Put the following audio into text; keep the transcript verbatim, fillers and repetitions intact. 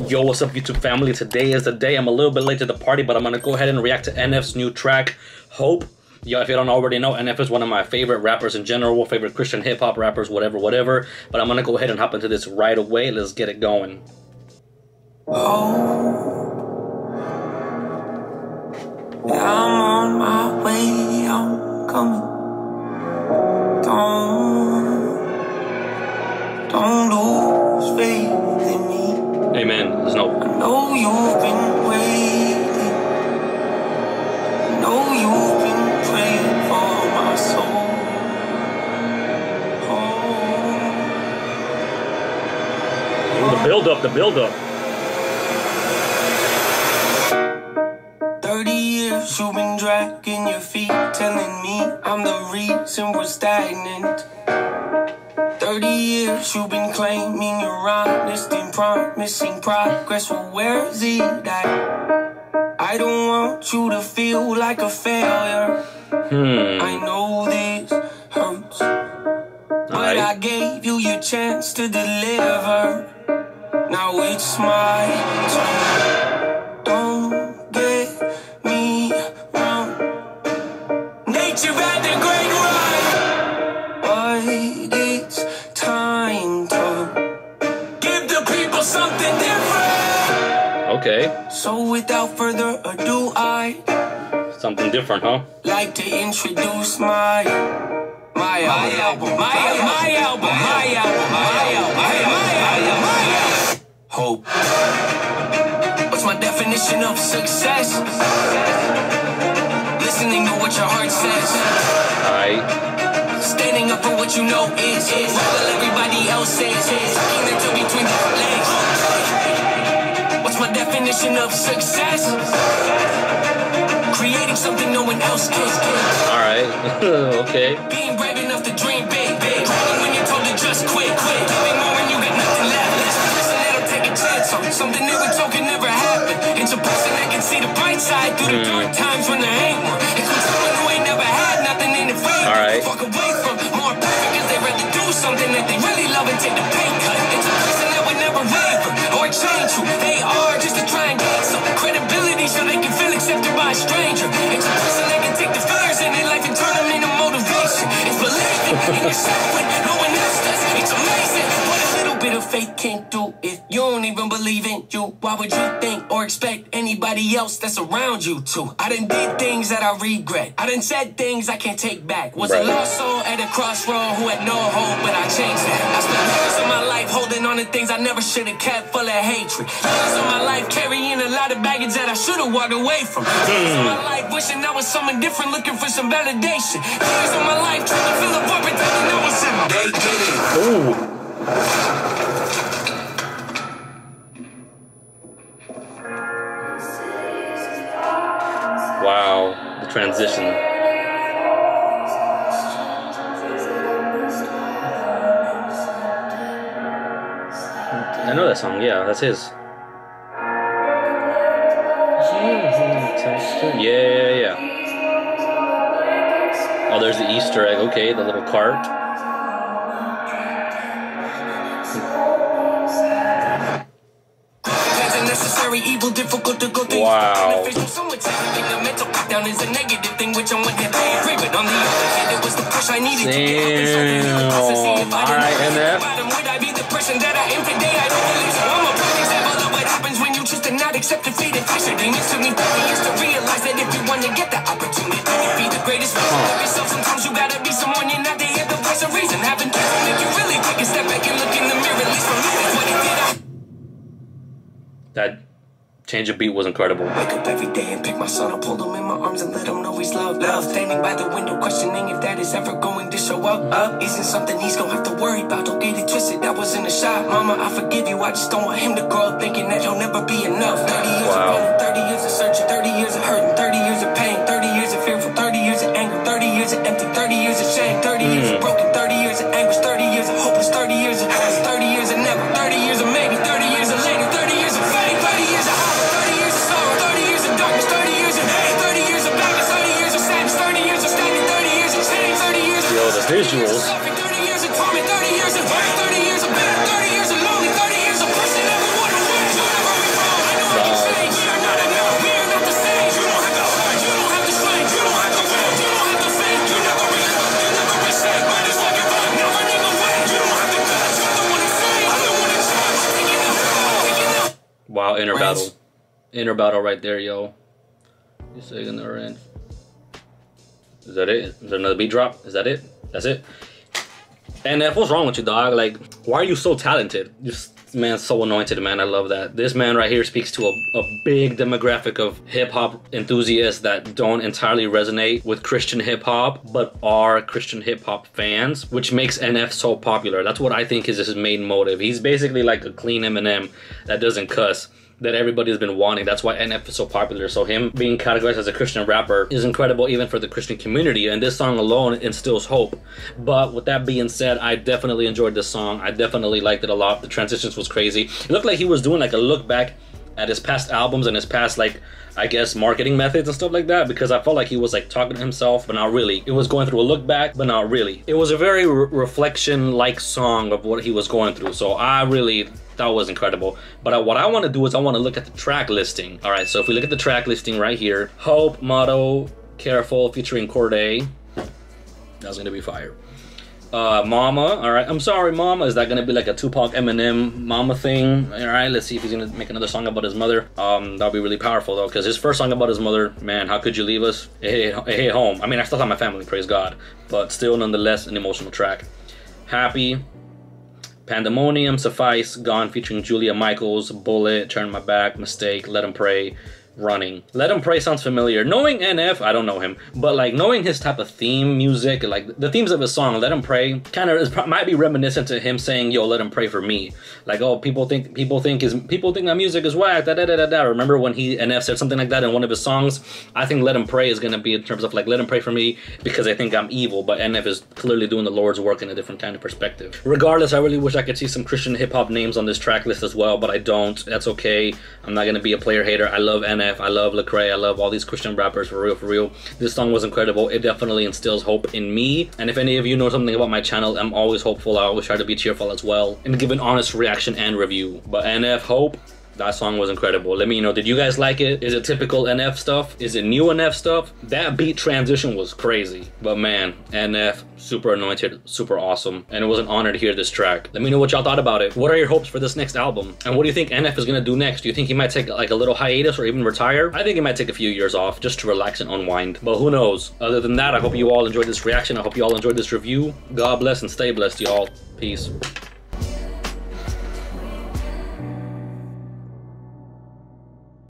Yo, what's up, YouTube family? Today is the day. I'm a little bit late to the party, but I'm gonna go ahead and react to N F's new track, Hope. Yo, if you don't already know, N F is one of my favorite rappers in general, favorite Christian hip-hop rappers, whatever, whatever. But I'm gonna go ahead and hop into this right away. Let's get it going. Oh, I'm on my way, I'm coming. Don't, don't lose faith in me. Amen. There's no. I know you've been waiting. I know you've been praying for my soul. Oh. The build up, the build up. Thirty years you've been dragging your feet, telling me I'm the reason we're stagnant. Thirty years you've been claiming you're honest and promising progress. Well, where's it at? I don't want you to feel like a failure. Hmm. I know this hurts, but right. I gave you your chance to deliver. Now it's my turn. Don't get me wrong. Nature had the great run, but it's time to give the people something different. Okay. So without further ado, I Something different, huh? like to introduce my my album, my album, my album, my album, my album, my album, my album, my album. Hope. What's my definition of success? Listening to what your heart says. Alright. Standing up for what you know is is while everybody else says is tucking their toe between the legs. What's my definition of success? Creating something no one else can. Alright. Okay. Being brave enough to dream big, big. Crying when you're told to just quit, quit. Giving more when you got nothing left. This person that'll take a chance on something they were told can never happen. It's a person that can see the bright side through the dark times when there ain't one. It's when someone who ain't never had nothing in the face. Alright. Walk away from more perfect cause they'd rather do something that they really love and take the pay cut. It's a person that would never waver or change who they are just to try and gain some credibility so they can feel accepted by a stranger. It's a person that can take the fears in their life and turn them into motivation. It's believing in yourself when no one else does. It's amazing what a little bit of faith can't do. If you don't even believe in you, why would you think or expect anybody else that's around you to? I done did things that I regret. I done said things I can't take back. Was a lost soul at a crossroad who had no hope, but I changed that. I spent years of my life holding on to things I never should have kept, full of hatred. Years of my life carrying a lot of baggage that I should have walked away from. Years of my life wishing I was someone different, looking for some validation. Years of my life trying to fill up up and thinking I was in. They get it. Ooh. Wow, the transition. I know that song, yeah, that's his. Yeah, yeah, yeah. Oh, there's the Easter egg, okay, the little cart. Evil, difficult to go through. Wow. Down is a negative thing, which on one hand I agree, but on the other hand it was the push I needed. Damn. Alright, and then would I be the person that I am today? I don't believe so. I'm a perfect example of what happens when you choose to not accept defeat and face your demons. Took me thirty years to realize that if you want to get the opportunity to be the greatest version of yourself, sometimes you gotta be someone you're not to hear the voice of reason. Having to make you really take a step back and look in the mirror. At least for me, that's what it did. that change of beat was incredible. Wake up every day and pick my son up, hold him in my arms and let him know he's loved. Love, standing by the window, questioning if that is ever going to show up. Up isn't something he's gonna have to worry about. Don't get it twisted, that was in the shot. Mama, I forgive you. I just don't want him to grow up thinking that he'll never be enough. Thirty years wow. of running, thirty years of searching, thirty years of hurting, thirty years of pain, thirty years of fearful, thirty years of anger, thirty years of empty, thirty years of shame, thirty mm. years of broken, thirty years of anguish, thirty years of hopeless, thirty years of hurt, thirty years of never, thirty years of maybe, thirty years of later, thirty years of fame, thirty years of hope, thirty years of sorrow, thirty years of darkness, thirty years of hate, thirty years of blackness, thirty years of sadness, thirty years of stagnant, thirty years of change, thirty years of Yo, the visuals. thirty years of torment, thirty years of pain, thirty years of bitter, thirty years of lonely, thirty years of person never wanna win. Wow, inner Range. battle. Inner battle right there, yo. You say in the end. Is that it? Is there another beat drop? Is that it? That's it? N F, what's wrong with you, dog? Like, why are you so talented? This man's so anointed, man. I love that. This man right here speaks to a, a big demographic of hip-hop enthusiasts that don't entirely resonate with Christian hip-hop, but are Christian hip-hop fans, which makes N F so popular. That's what I think is his main motive. He's basically like a clean Eminem that doesn't cuss, that everybody's been wanting. That's why N F is so popular. So him being categorized as a Christian rapper is incredible even for the Christian community, and this song alone instills hope. But with that being said, I definitely enjoyed this song. I definitely liked it a lot. The transitions was crazy. It looked like he was doing like a look back at his past albums and his past, like, I guess, marketing methods and stuff like that, because I felt like he was like talking to himself, but not really. It was going through a look back, but not really. It was a very re reflection-like song of what he was going through. So I really, that was incredible. But I, what I want to do is I want to look at the track listing. All right, so if we look at the track listing right here, Hope, Motto, Careful, featuring Cordae. That's gonna be fire. Uh, Mama, all right. I'm sorry, Mama. Is that gonna be like a Tupac Eminem Mama thing? All right, let's see if he's gonna make another song about his mother. Um, that'll be really powerful though, because his first song about his mother, man, how could you leave us? Hey, hey, hey, home. I mean, I still have my family, praise God, but still, nonetheless, an emotional track. Happy, Pandemonium, Suffice, Gone, featuring Julia Michaels, Bullet, Turn My Back, Mistake, Let Him Pray, Running. Let Him Pray sounds familiar. Knowing N F, I don't know him, but like knowing his type of theme music, like the themes of his song, Let Him Pray, kind of might be reminiscent to him saying, "Yo, let him pray for me." Like, oh, people think people think his people think that music is whack. Da da da da da. Remember when he N F said something like that in one of his songs? I think Let Him Pray is gonna be in terms of like, let him pray for me because I think I'm evil. But N F is clearly doing the Lord's work in a different kind of perspective. Regardless, I really wish I could see some Christian hip hop names on this track list as well, but I don't. That's okay. I'm not gonna be a player hater. I love N F. I love Lecrae. I love all these Christian rappers, for real, for real. This song was incredible. It definitely instills hope in me. And if any of you know something about my channel, I'm always hopeful. I always try to be cheerful as well and give an honest reaction and review. But N F, Hope, that song was incredible. Let me know, did you guys like it? Is it typical N F stuff? Is it new N F stuff? That beat transition was crazy. But man, N F, super anointed, super awesome. And it was an honor to hear this track. Let me know what y'all thought about it. What are your hopes for this next album? And what do you think N F is gonna do next? Do you think he might take like a little hiatus or even retire? I think he might take a few years off just to relax and unwind. But who knows? Other than that, I hope you all enjoyed this reaction. I hope you all enjoyed this review. God bless and stay blessed, y'all. Peace.